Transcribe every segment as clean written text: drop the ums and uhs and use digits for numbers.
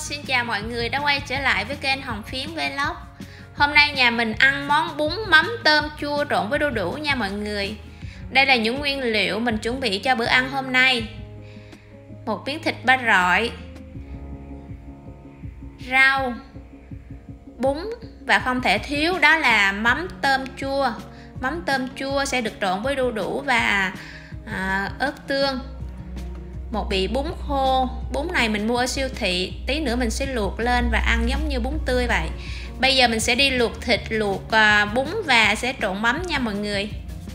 xin chào mọi người đã quay trở lại với kênh Hồng Phiến Vlog. Hôm nay nhà mình ăn món bún mắm tôm chua trộn với đu đủ nha mọi người. Đây là những nguyên liệu mình chuẩn bị cho bữa ăn hôm nay. Một miếng thịt ba rọi, rau, bún và không thể thiếu đó là mắm tôm chua. Mắm tôm chua sẽ được trộn với đu đủ và ớt tương. Một bì bún khô. Bún này mình mua ở siêu thị, tí nữa mình sẽ luộc lên và ăn giống như bún tươi vậy. Bây giờ mình sẽ đi luộc thịt, luộc bún và sẽ trộn mắm nha mọi người.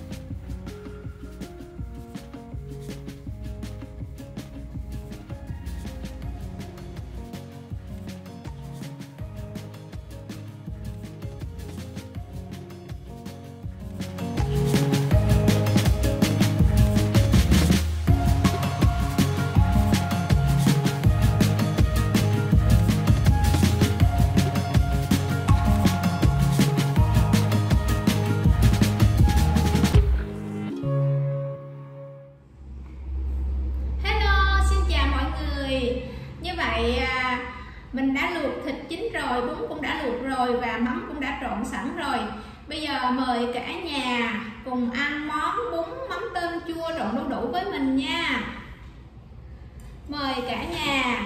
Như vậy mình đã luộc thịt chín rồi, bún cũng đã luộc rồi và mắm cũng đã trộn sẵn rồi. Bây giờ mời cả nhà cùng ăn món bún mắm tôm chua trộn đu đủ với mình nha. Mời cả nhà.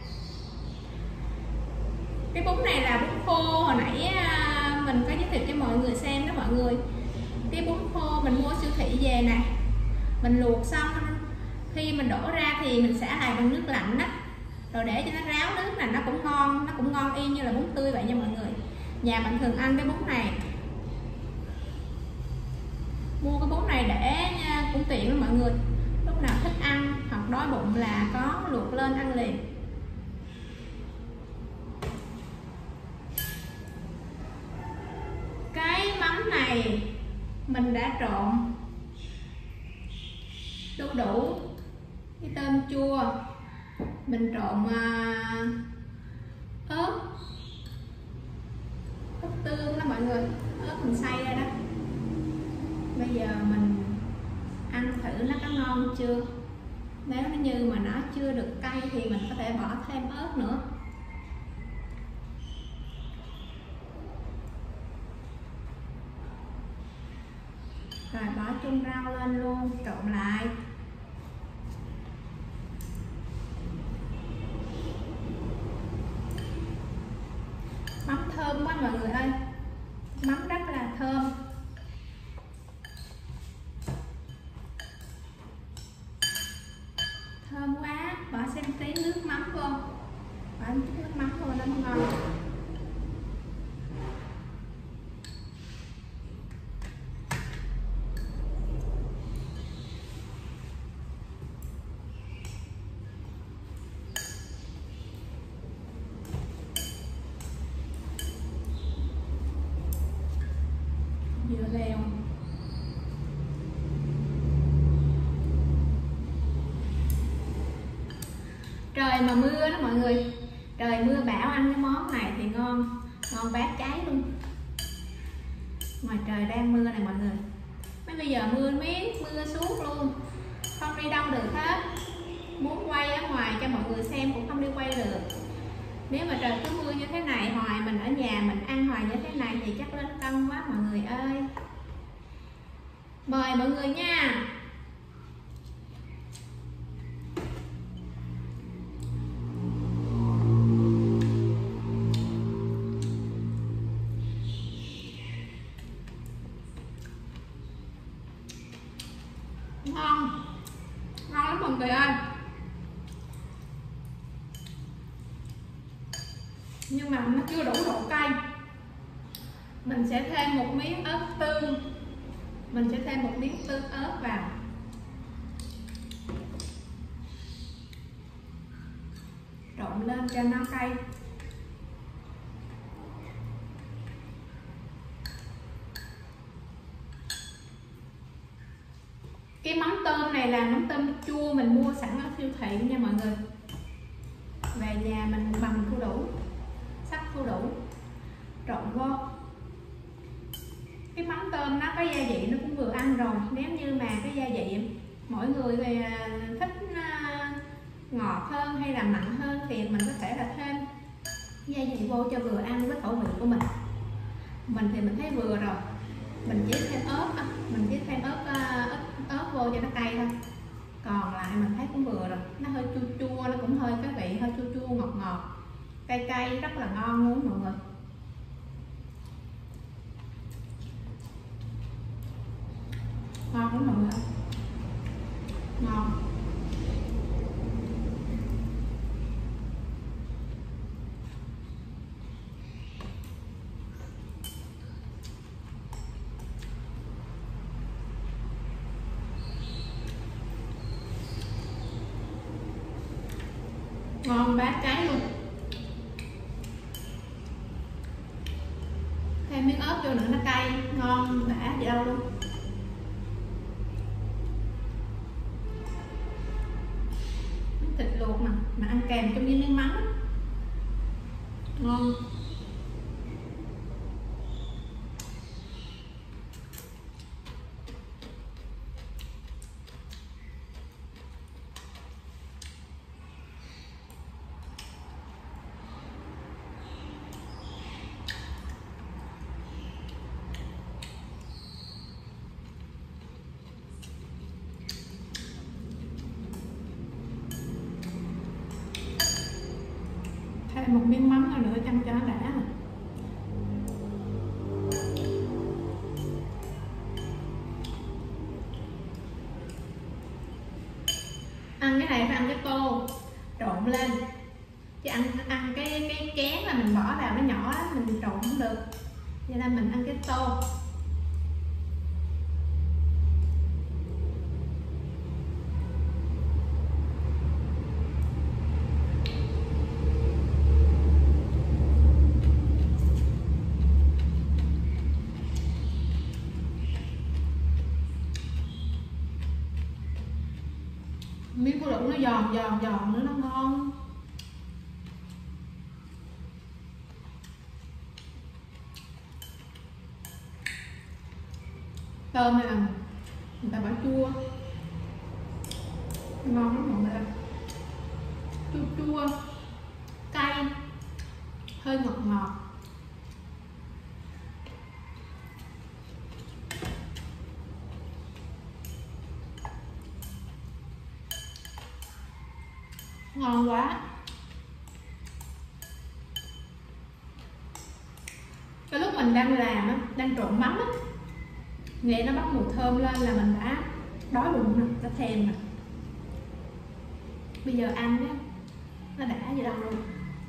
Cái bún này là bún khô, hồi nãy mình có giới thiệu cho mọi người xem đó mọi người. Cái bún khô mình mua siêu thị về nè, mình luộc xong khi mình đổ ra thì mình xả lại bằng nước lạnh đó, rồi để cho nó ráo nước là nó cũng ngon y như là bún tươi vậy nha mọi người. Nhà mình thường ăn cái bún này, mua cái bún này để cũng tiện lắm mọi người, lúc nào thích ăn hoặc đói bụng là có luộc lên ăn liền. Cái mắm này mình đã trộn đu đủ cái tôm chua, mình trộn ớt tương đó mọi người, ớt mình xay ra đó. Bây giờ mình ăn thử nó có ngon chưa. Nếu như mà nó chưa được cay thì mình có thể bỏ thêm ớt nữa. Rồi bỏ chung rau lên luôn, trộn lại. Mắm thơm quá mọi người ơi, mắm rất là thơm. Thơm quá, bỏ xem tí nước mắm vô, bỏ chút nước mắm vô nó ngon. Dưa leo. Trời mà mưa đó mọi người, trời mưa bão ăn cái món này thì ngon bát cháy luôn. Ngoài trời đang mưa này mọi người, bây giờ mưa miết, mưa suốt luôn, không đi đâu được hết. Muốn quay ở ngoài cho mọi người xem cũng không đi quay được. Nếu mà trời cứ mưa như thế này hoài, mình ở nhà mình ăn hoài như thế này thì chắc lên cân quá mọi người ơi. Mời mọi người nha. Ngon lắm mọi người ơi. Nhưng mà nó chưa đủ độ cay, mình sẽ thêm một miếng ớt tương, mình sẽ thêm một miếng ớt vào. Trộn lên cho nó cay. Cái mắm tôm này là mắm tôm chua mình mua sẵn ở siêu thị nha mọi người. Về nhà mình bằm đu đủ, sắc đu đủ, trộn vô. Cái mắm tôm nó có gia vị nó cũng vừa ăn rồi. Nếu như mà cái gia vị mỗi người về thích ngọt hơn hay là mặn hơn thì mình có thể là thêm Gia vị vô cho vừa ăn với khẩu vị của mình. Mình thì mình thấy vừa rồi, mình chỉ thêm ớt, ớt vô cho nó cay thôi. Còn lại mình thấy cũng vừa rồi, nó hơi chua chua, nó cũng hơi cái vị hơi chua chua ngọt ngọt, cay cay, rất là ngon luôn mọi người. Ngon lắm mọi người, ngon. Ngon bát cháy luôn. Thêm miếng ớt vô nữa nó cay, ngon đã gì đâu luôn. Thịt luộc mà ăn kèm trong với miếng mắm, ngon. Thêm một miếng mắm nữa chăm cho nó đã. Ăn cái này phải ăn cái tô trộn lên, chứ ăn cái chén là mình bỏ vào nó nhỏ lắm, mình trộn không được, cho nên mình ăn cái tô. Miếng cua lủng nó giòn nữa, nó ngon. Tôm này là người ta bỏ chua, ngon lắm mọi người ơi. Chua cay, hơi ngọt. Ngon quá. Cái lúc mình đang làm á, đang trộn mắm á, nghe nó bắt mùi thơm lên là mình đã đói bụng rồi, đã thèm rồi. Bây giờ ăn á, nó đã gì đâu luôn.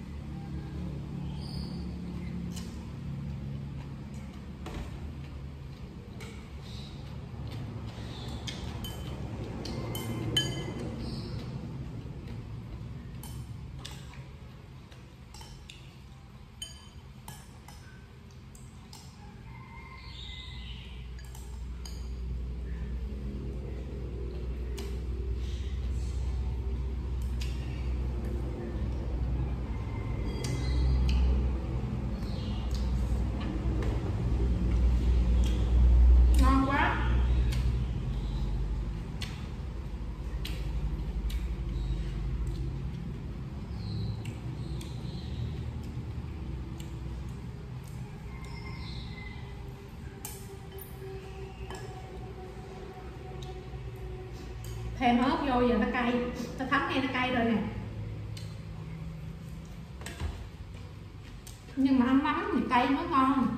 Thêm ớt vô giờ nó cay, nó thấm nghe nó cay rồi nè. Nhưng mà ăn mắm thì cay mới ngon.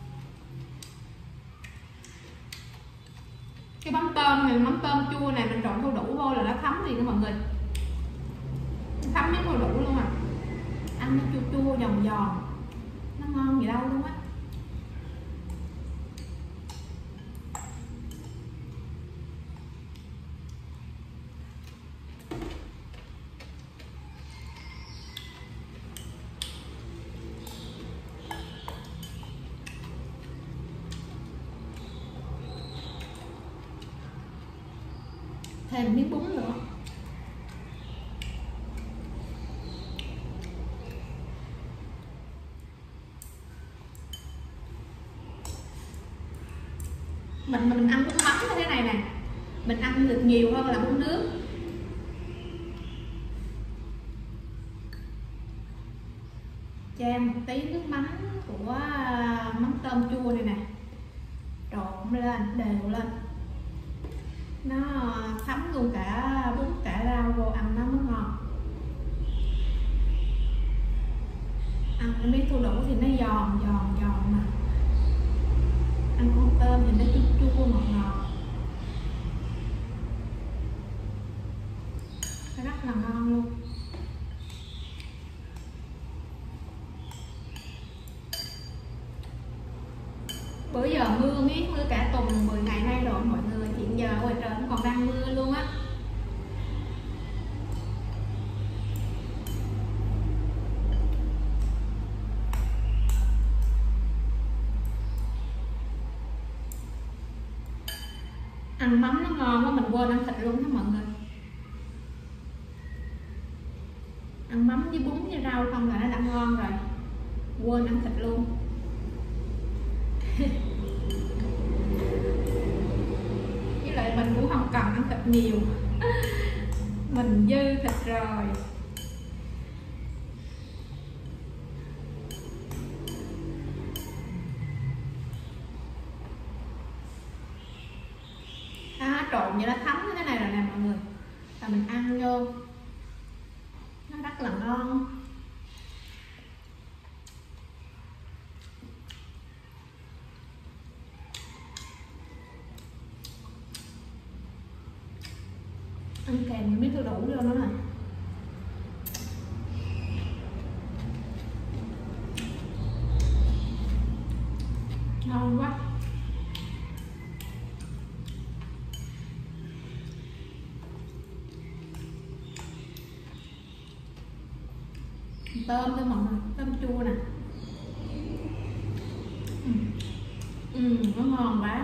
Cái mắm tôm này, mắm tôm chua này mình trộn thau đủ vô là nó thấm liền đó mọi người, thấm miếng thau đủ luôn à. Ăn nó chua chua giòn giòn, nó ngon gì đâu luôn á. Thêm miếng bún nữa. Mình ăn bún mắm như thế này nè, mình ăn được nhiều hơn là bún nước. chan một tí nước mắm của mắm tôm chua này nè, trộn lên đều lên, nó thấm luôn cả bún cả rau vô, ăn nó mới ngon. Ăn miếng tô đủ thì nó giòn mà ăn con tôm thì nó chua chua ngọt ngọt, nó rất là ngon luôn. Bữa giờ mưa miết, mưa cả tuần 10 ngày nay rồi mọi người, hiện giờ ngoài trời cũng còn đang mưa luôn á. Ăn mắm nó ngon quá mình quên ăn thịt luôn đó mọi người. Ăn mắm với bún với rau không là nó đã ngon rồi, quên ăn thịt luôn. Với lại mình cũng không cần ăn thịt nhiều, mình dư thịt rồi. Trộn vậy nó thấm như thế này rồi nè mọi người, và mình ăn vô nó rất là ngon. Ăn kèm miếng tô đủ vô nữa nè, ngon quá. Tôm thôi mọi người, tôm chua nè, nó ngon quá.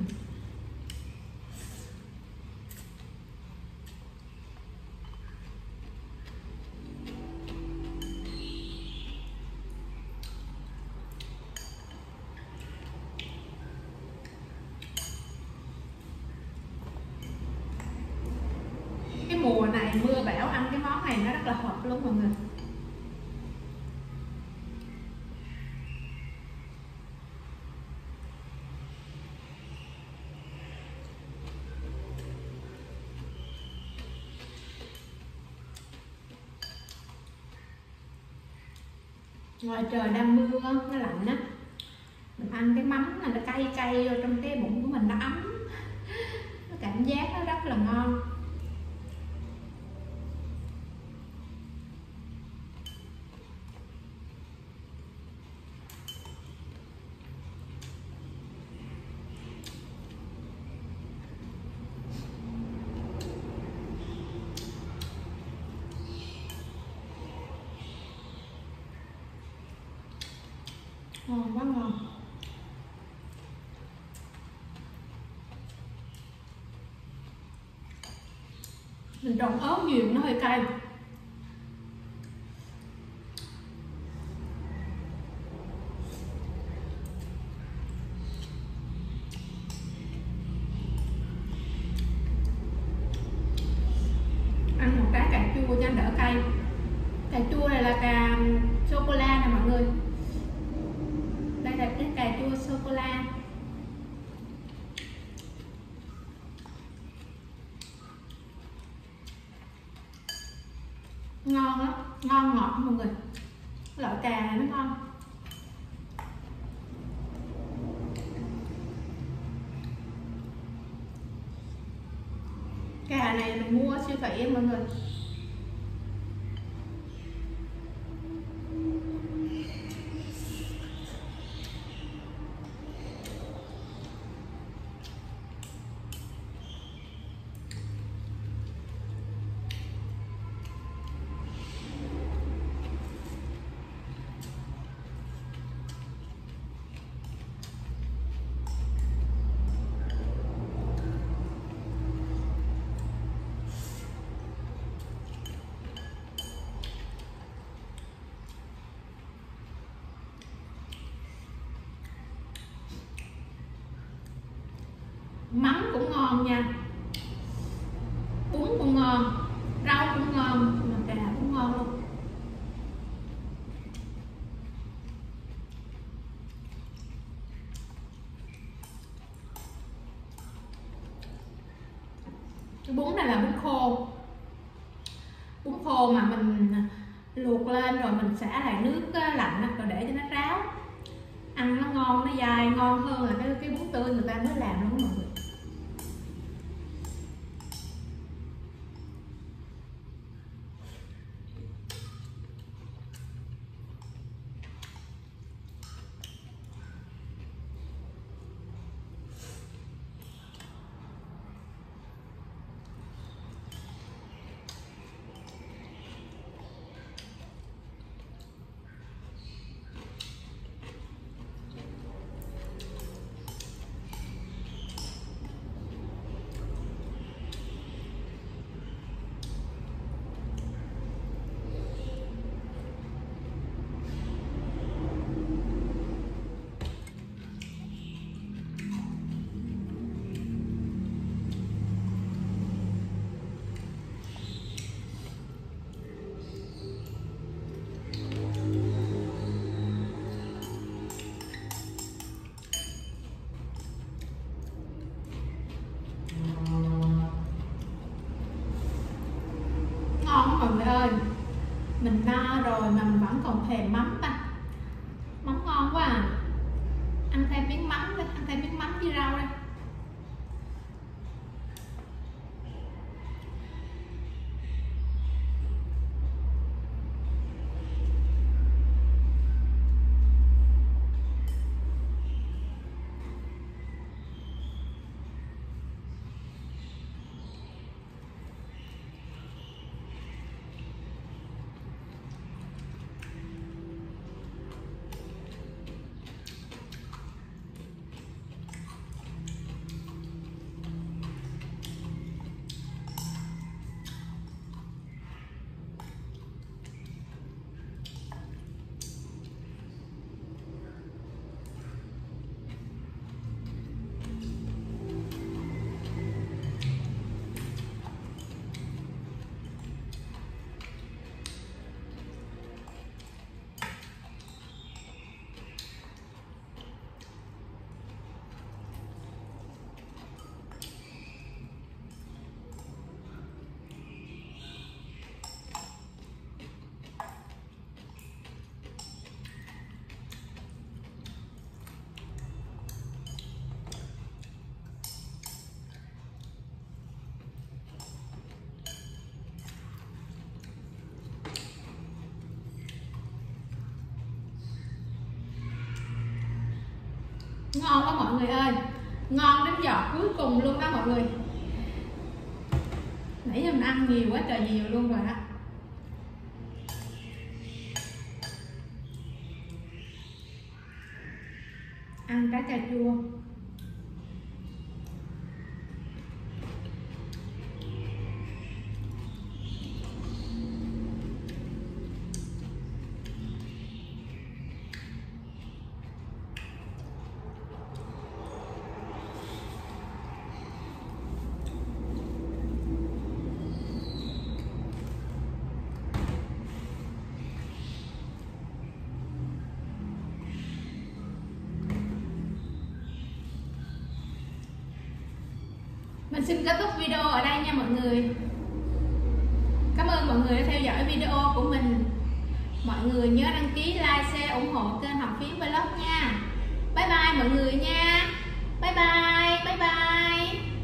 Cái mùa này mưa bão ăn cái món này nó rất là hợp luôn mọi người. Ngoài trời đang mưa, nó lạnh á, mình ăn cái mắm này nó cay cay vô trong cái bụng của mình, nó ấm, nó cảm giác nó rất là ngon. Ngon quá ngon. Mình trộn ớt nhiều nó hơi cay. Ăn một cái cà chua cho đỡ cay. Cà chua này là cà sô cô la nè mọi người. Đây là cái cà chua sô cô la. Ngon lắm, ngon ngọt mọi người. Loại cà này nó ngon. Cà này mình mua ở siêu thị mọi người. Mắm cũng ngon nha, bún cũng ngon, rau cũng ngon, mà cà cũng ngon luôn. Cái bún này là bún khô. Bún khô mà mình luộc lên rồi mình xả lại nước lạnh rồi để cho nó ráo, ăn nó ngon, nó dai, ngon hơn là cái bún tươi người ta mới làm luôn mọi người. Ngon mọi người ơi, mình no rồi mà mình vẫn còn thèm mắm ta. Mắm ngon quá à. Ăn thêm miếng mắm đây, ăn thêm miếng mắm với rau đây. Ngon quá mọi người ơi, ngon đến giọt cuối cùng luôn đó mọi người. Nãy giờ mình ăn nhiều quá trời nhiều luôn rồi đó. Ăn cá cà chua. Mình xin kết thúc video ở đây nha mọi người. Cảm ơn mọi người đã theo dõi video của mình. Mọi người nhớ đăng ký, like, share, ủng hộ kênh Hồng Phiến Vlog nha. Bye bye mọi người nha. Bye bye, bye bye.